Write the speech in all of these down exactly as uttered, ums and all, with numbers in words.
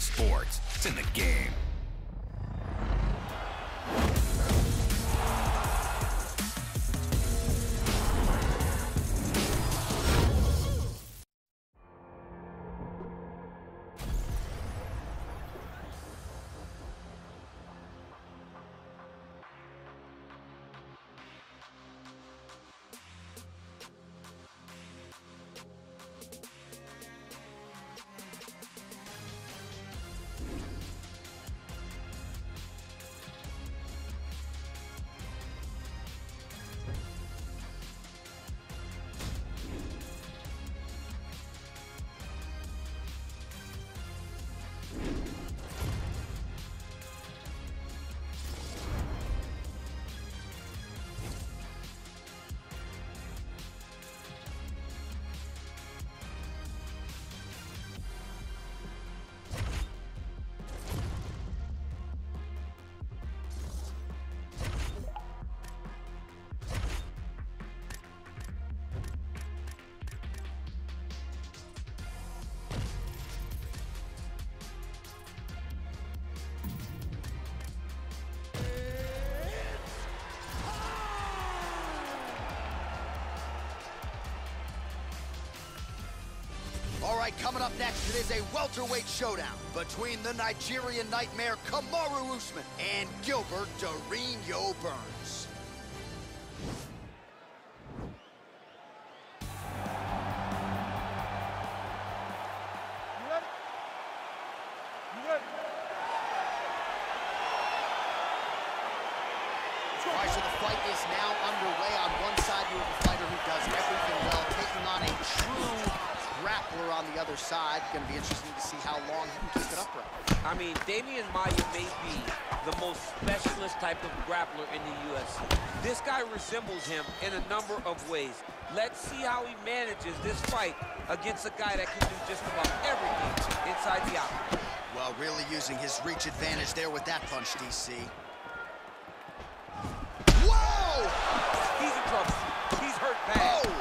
sports. It's in the game. All right, coming up next, it is a welterweight showdown between the Nigerian Nightmare Kamaru Usman and Gilbert Durinho Burns. You ready? You ready? All right, so the fight is now underway. On one side, you have a fighter who does everything well, taking on a true grappler on the other side. Going to be interesting to see how long he can keep it upright. I mean, Demian Maia may be the most specialist type of grappler in the U F C. This guy resembles him in a number of ways. Let's see how he manages this fight against a guy that can do just about everything inside the octagon. Well, really using his reach advantage there with that punch, D C. Whoa! He's in trouble. He's hurt bad. Oh!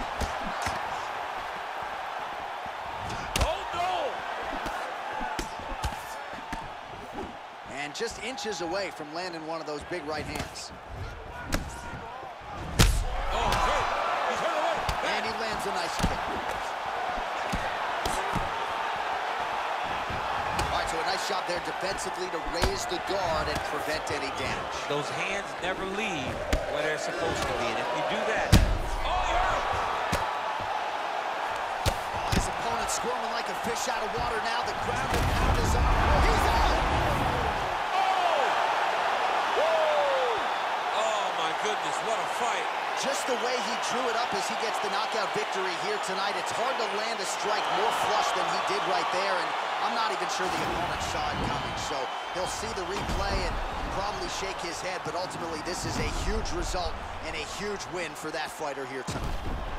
And just inches away from landing one of those big right hands. Oh, he's hurt. He's hurt away. And he lands a nice kick. All right, so a nice shot there defensively to raise the guard and prevent any damage. Those hands never leave where they're supposed to be, and if you do that, oh, you're hurt. Oh, his opponent squirming like a fish out of water now. The ground and pound is on. He's out. Goodness, what a fight. Just the way he drew it up as he gets the knockout victory here tonight. It's hard to land a strike more flush than he did right there, and I'm not even sure the opponent saw it coming. So he'll see the replay and probably shake his head, but ultimately this is a huge result and a huge win for that fighter here tonight.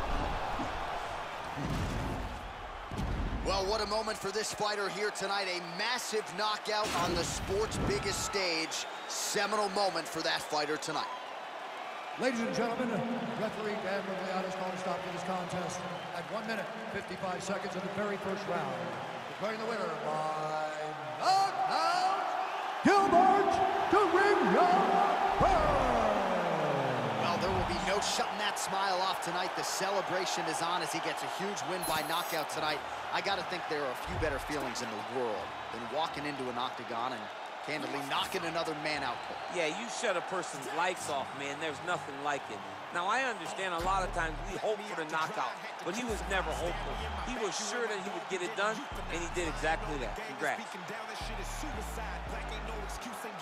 Well, what a moment for this fighter here tonight. A massive knockout on the sport's biggest stage. Seminal moment for that fighter tonight. Ladies and gentlemen, referee Dan Miragliotta is going to stop this contest at one minute, fifty-five seconds of the very first round. Declaring the winner by knockout, Gilbert Durinho Burns. Well, there will be no shutting that smile off tonight. The celebration is on as he gets a huge win by knockout tonight. I got to think there are a few better feelings in the world than walking into an octagon and candidly knocking another man out cold. Yeah, you shut a person's lights off, man. There's nothing like it. Now, I understand a lot of times we hope for the knockout, but he was never hopeful. He was sure that he would get it done, and he did exactly that. Congrats.